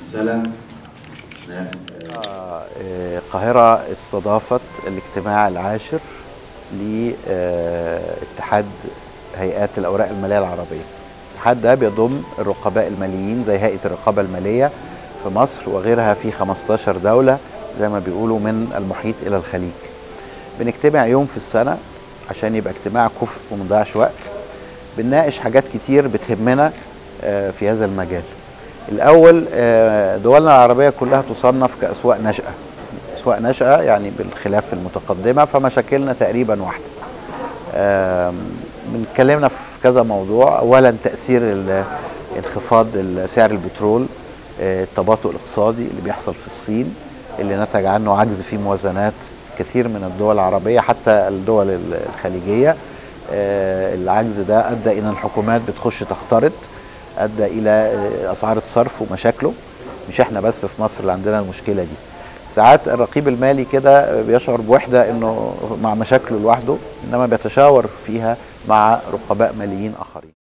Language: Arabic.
ممثلة أثناء القاهرة استضافت الاجتماع العاشر لاتحاد هيئات الأوراق المالية العربية. الاتحاد ده بيضم الرقباء الماليين زي هيئة الرقابة المالية في مصر وغيرها في 15 دولة زي ما بيقولوا من المحيط إلى الخليج. بنجتمع يوم في السنة عشان يبقى اجتماع كفء ومنضيعش وقت. بنناقش حاجات كتير بتهمنا في هذا المجال. الأول، دولنا العربية كلها تصنف كأسواق ناشئة. أسواق ناشئة يعني بالخلاف المتقدمة، فمشاكلنا تقريبا واحدة. بنتكلمنا في كذا موضوع. أولا تأثير انخفاض سعر البترول، التباطؤ الاقتصادي اللي بيحصل في الصين اللي نتج عنه عجز في موازنات كثير من الدول العربية حتى الدول الخليجية. العجز ده أدى إلى الحكومات بتخش تقترض، أدى إلى أسعار الصرف ومشاكله. مش احنا بس في مصر اللي عندنا المشكلة دي. ساعات الرقيب المالي كده بيشعر بوحدة انه مع مشاكله لوحده، انما بيتشاور فيها مع رقباء ماليين آخرين.